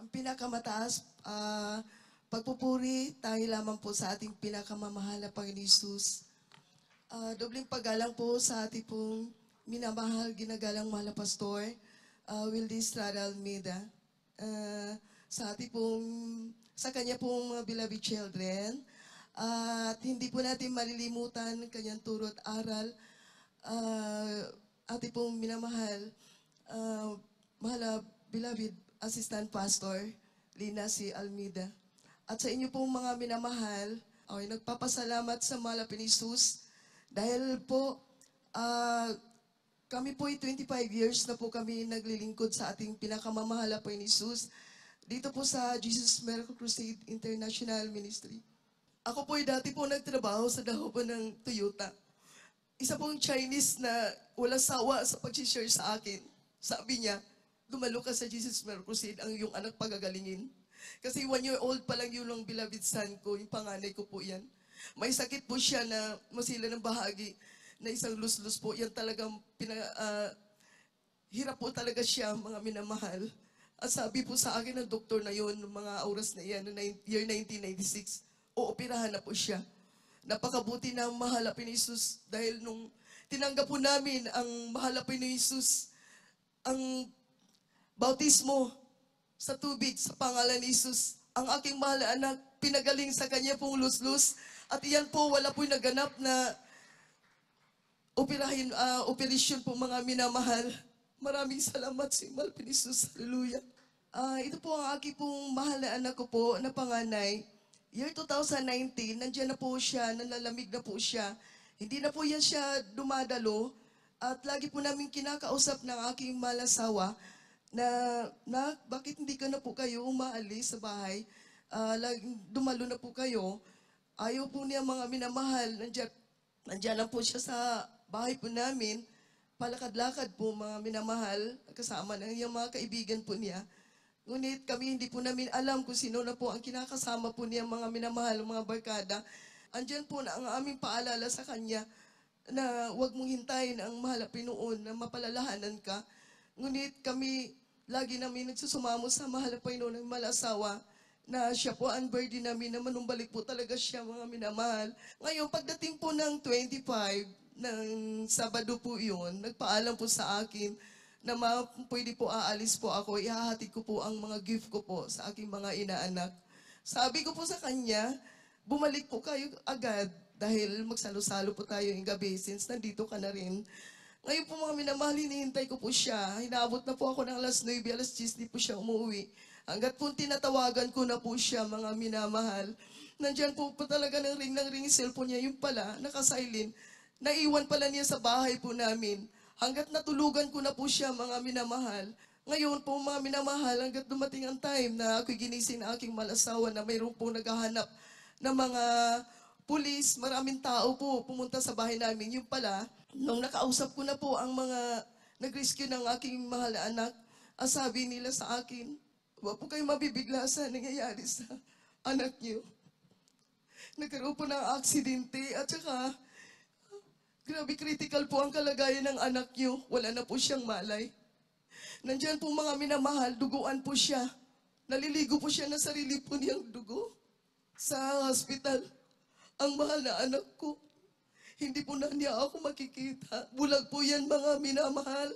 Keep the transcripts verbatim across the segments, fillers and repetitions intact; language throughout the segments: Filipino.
Ang pinakamataas, uh, pagpupuri tayo lamang po sa ating pinakamamahal na Panginoon Hesus. Uh, dobling paggalang po sa ating pong minamahal, ginagalang mahal na pastor, uh, Wildy Estrada Almeida. Uh, sa ating pong, sa kanya pong mga beloved children. Uh, at hindi po natin malilimutan ang kanyang turo at aral. Uh, ating pong minamahal, uh, mahal na beloved Assistant Pastor, Lina C. Almeida. At sa inyo pong mga minamahal, okay, nagpapasalamat sa mahal na Hesus dahil po uh, kami po ay twenty-five years na po kami naglilingkod sa ating pinakamamahal na Hesus dito po sa Jesus Miracle Crusade International Ministry. Ako po ay dati po nagtrabaho sa dahoban ng Toyota. Isa pong Chinese na walang sawa sa pag-share sa akin. Sabi niya, dumalo ka sa Jesus Miracle Crusade, ang iyong anak pagagalingin. Kasi one year old pa lang yun ang beloved son ko, yung panganay ko po yan. May sakit po siya na masila ng bahagi na isang lus-lus po. Yan talagang pina, uh, hirap po talaga siya, mga minamahal. At sabi po sa akin ng doktor na yun, mga oras na yan, year nineteen ninety-six, ooperahan na po siya. Napakabuti ng mahal na Hesus dahil nung tinanggap po namin ang mahal na Hesus, ang bautismo sa tubig sa pangalan ni Jesus, ang aking mahal na anak, pinagaling sa kanya pong lus-lus. At iyan po, wala po'y naganap na operahin, uh, operasyon po mga minamahal. Maraming salamat si Mahal Jesus. Hallelujah. Uh, ito po ang aking pong mahal na anak ko po na panganay. Year two thousand nineteen, nandiyan na po siya, nalalamig na po siya. Hindi na po yan siya dumadalo. At lagi po namin kinakausap ng aking mahal na asawa na, na bakit hindi ka na po kayo umaalis sa bahay? Uh, dumalo na po kayo. Ayaw po niya mga minamahal. Nandiyan, nandiyan lang po siya sa bahay po namin. Palakad-lakad po mga minamahal. Kasama ng yung mga kaibigan po niya. Ngunit kami hindi po namin alam kung sino na po ang kinakasama po niya mga minamahal, mga barkada. Andiyan po na ang aming paalala sa kanya na huwag mong hintayin ang mahal na Pinoon na mapalalahanan ka. Ngunit kami lagi namin nagsusumamo sa mahal na Pinoon ng malasawa na siya po ang birthday namin na manumbalik po talaga siya mga minamahal. Ngayon, pagdating po ng twenty-five, ng Sabado po yun, nagpaalam po sa akin na ma, pwede po aalis po ako, ihahatid ko po ang mga gift ko po sa aking mga inaanak. Sabi ko po sa kanya, bumalik po kayo agad dahil magsalo-salo po tayo yung gabi since nandito ka na rin. Ngayon po mga minamahal, hinihintay ko po siya. Hinaabot na po ako ng alas nine, alas ten, di po siya umuwi. Hanggat po tinatawagan ko na po siya, mga minamahal. Nandyan po po talaga ng ring ng ring cellphone niya. Yung pala, nakasilent. Naiwan pala niya sa bahay po namin. Hanggat natulugan ko na po siya, mga minamahal. Ngayon po, mga minamahal, hanggat dumating ang time na ako'y ginising na aking malasawa na mayroon po naghahanap ng mga pulis, maraming tao po pumunta sa bahay namin. Yung pala, nung nakausap ko na po ang mga nag-rescue ng aking mahal na anak, ang sabi nila sa akin, huwag po kayo mabibigla sa nangyayari sa anak niyo. Nagkaroon po ng aksidente at saka, grabe critical po ang kalagayan ng anak niyo. Wala na po siyang malay. Nandiyan po mga minamahal, duguan po siya. Naliligo po siya na sarili po niyang dugo sa hospital. Ang mahal na anak ko, hindi po na niya ako makikita. Bulag po yan mga minamahal.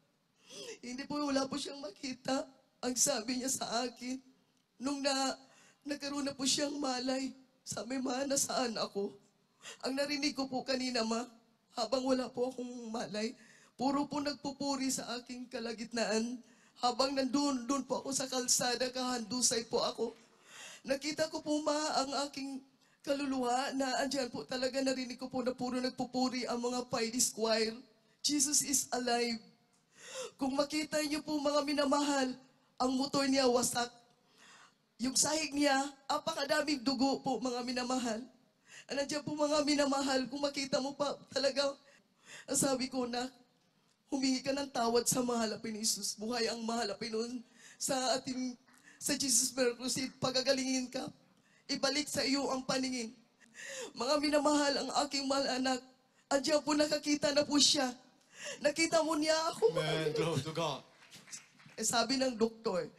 Hindi po, wala po siyang makita. Ang sabi niya sa akin, nung na, nagkaroon na po siyang malay, sabi, ma, nasaan ako? Ang narinig ko po kanina, ma, habang wala po akong malay, puro po nagpupuri sa aking kalagitnaan. Habang nandun, doon po ako sa kalsada, kahandusay po ako. Nakita ko po, ma, ang aking kaluluwa na andyan po talaga narinig ko po na puro nagpupuri ang mga Piedis Choir. Jesus is alive. Kung makita niyo po mga minamahal, ang motor niya wasak. Yung sahig niya, apakadaming dugo po mga minamahal. Andiyan po mga minamahal, kung makita mo pa talaga, sabi ko na, humingi ka ng tawad sa mahal na Hesus. Buhay ang mahal na Pinoon sa ating, sa Jesus Miracle Crusade, pagagalingin ka. Ibalik sa iyo ang paningin. Mga minamahal, ang aking mahal anak, andiyan po nakakita na po siya. Nakita mo niya ako. Amen. Glory to God. Eh, sabi ng doktor,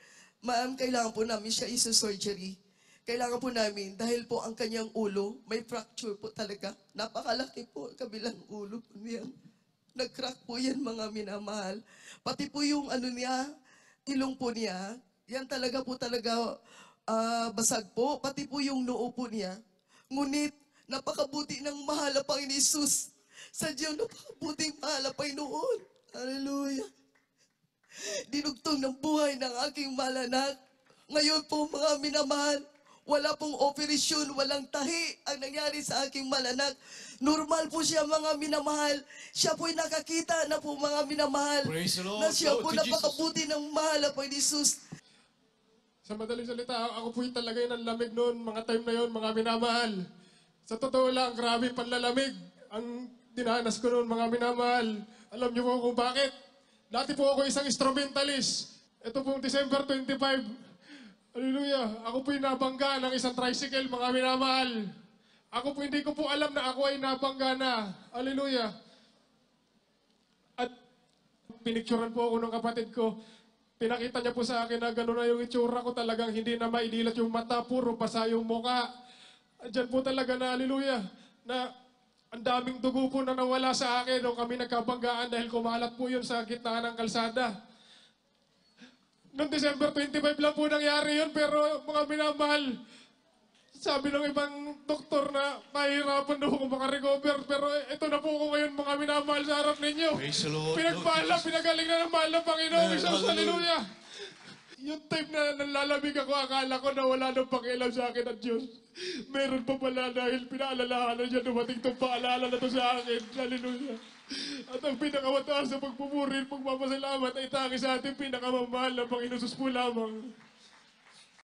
Ma'am, kailangan po namin siya isa-surgery. Kailangan po namin, dahil po ang kanyang ulo, may fracture po talaga. Napakalaki po kabilang ulo po niya. Nag-crack po yan, mga minamahal. Pati po yung ano niya, ilong po niya, yan talaga po talaga ah, basag po. Pati po yung noo po niya. Ngunit, napakabuti ng mahal na Panginoon Jesus. Sadyang napakabuting mahal na Panginoon. Hallelujah. Dinugtong ng buhay ng aking malanak. Ngayon po, mga minamahal, wala pong operasyon, walang tahi ang nangyari sa aking malanak. Normal po siya, mga minamahal. Siya po'y nakakita na po, mga minamahal. Praise the Lord. Na siya po Glory to napakabuti ng mahal na Panginoon Jesus. Sa madaling salita, ako po'y talaga yung lamig noon, mga time na yon, mga minamahal. Sa totoo lang, grabe panlalamig ang dinanas ko noon, mga minamahal. Alam niyo po kung bakit? Dati po ako isang instrumentalist. Ito pong December twenty-five. Hallelujah. Ako po'y nabangga ng isang tricycle, mga minamahal. Ako po hindi ko po alam na ako ay nabangga na. Hallelujah. At pinicturean po ako ng kapatid ko. Pinakita niya po sa akin na gano'n na yung itsura ko, talagang hindi na maidilat yung mata, puro basa yung muka. Diyan po talaga na, hallelujah, na ang daming dugo po na nawala sa akin nung kami nagkabanggaan dahil kumalat po yun sa gitna ng kalsada. Noong December twenty-five lang po nangyari yun, pero mga minamahal, sabi ng ibang doktor na mahirapan daw ako makarecover, pero ito na po ako ngayon, mga minamahal, sa harap ninyo. Praise the Lord. Pinagpala, pinagaling na ng mahal ng Panginoon. Isang hallelujah. Yung time na nalalamig ako, akala ko na wala nang pakialam sa akin at Diyos. Meron pa pala dahil pinaalalahanan niya, dumating itong paalala na to sa akin. Hallelujah. At ang pinakamataas sa pagpupuri, pagpapasalamat ay tangi sa ating pinakamamahal na Panginoon Sus po lamang.